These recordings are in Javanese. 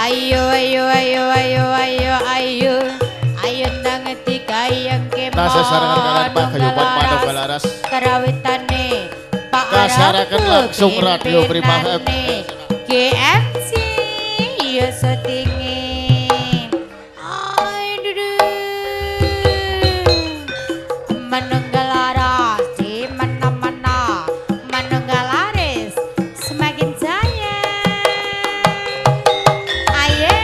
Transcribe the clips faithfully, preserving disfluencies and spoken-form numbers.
Ayo ayo ayo ayo ayo ayo ayo nang dikayang kemon Nasa sarangan kalian pagayuban Manunggalaras karawitane Pak kasarakan langsung radio Prima F M G M C yo setingi ay dudu Manunggalaras di mana-mana Manunggalaris semakin jaya aye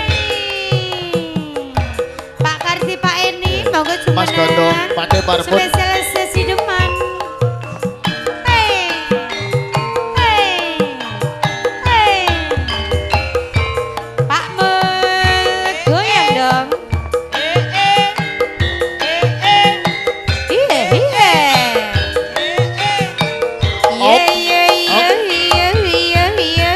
Pak Karti Pak Eni monggo cuman Mas Gondong Pakde Barbun spesial sesi deman hey hey hey Pak Mut goyang dong eh eh eh eh iya iya iya iya iya iya iya iya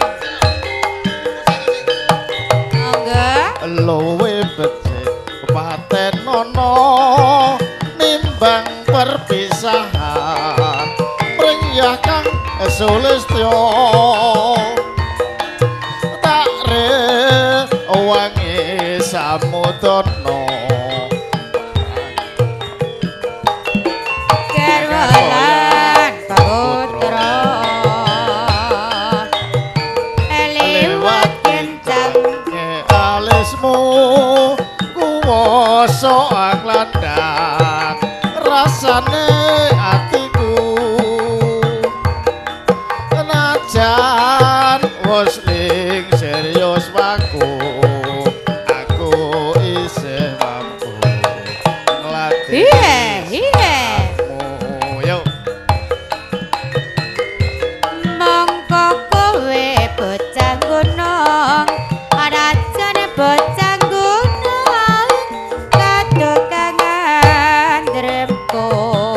enggak Lowe becik paten nono nimbang perpisahan Mrenyah Kang Sulistyo tak re wangi samudana Garwalan Putra lewat kencang alismu kuwasa anglandak rasane atiku najan wis ning serius waku aku isih mampu nglatih iya iya yo mongko kowe bocah gunung rajane bocah gunung kadokangan dremko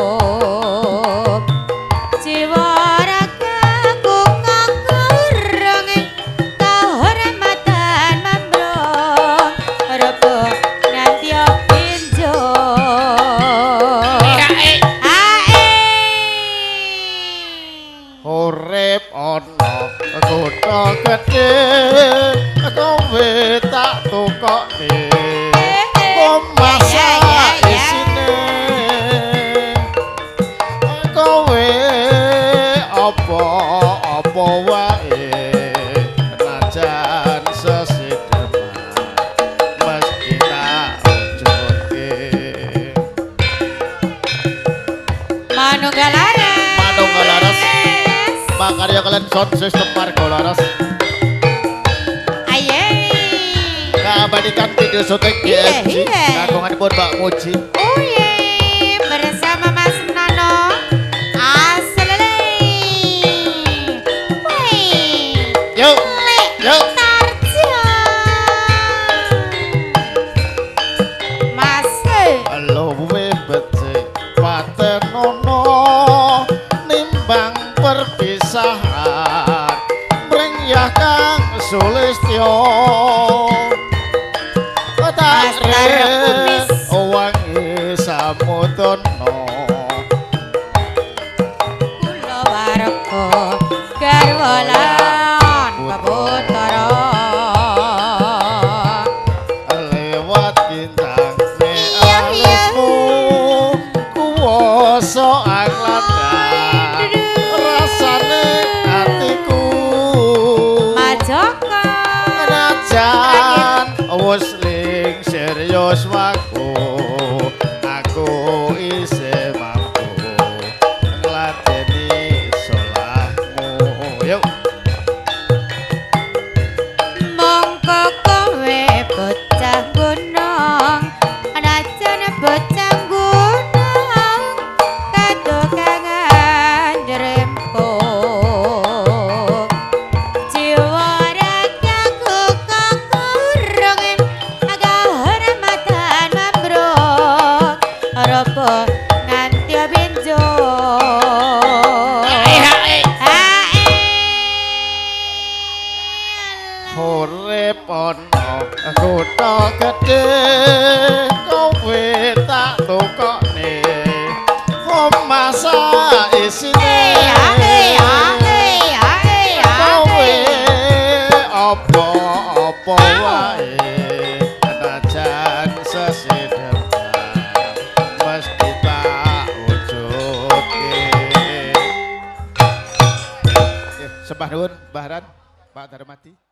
jiwa ragaku ngangurung kehormatan mambrong rebo nganti pinjo urip ana kutha gedhe kowe tak tukokne komasa isine kowe apa-apa wae najan sesideman meski tak ujurke Manunggalaras Manunggalaras makarya kalian sound system Margolaras aye ngabadikan video syuting G M C Iya, iya. kagunganipun Mbak Muji oh ye bersama Mas Nano aslele woi yuk yuk Tarjo Mas luwe becik paten nono nimbang perpisahan mrenyah Kang Sulistyo tak re wangi samudana kula warga garwalan Putra lewat bintang Iya, iya. alismu kuwasa anglandak rasane atiku Majoko najan wis ning serius waku aku isih mampu ngladeni salahmu yuk mongko kowe bocah gunung najan bocah gunung kadokangan dremko jiwa ragaku kangurung kehormatan mambrong robo nganti benjo urip ana kutha gedhe kowe tak tukokne omasa isine kowe apa-apa Najan sesidhepan mesti tak wujudke. Sembah nuwun Mbah Ran, Pak Darmadi.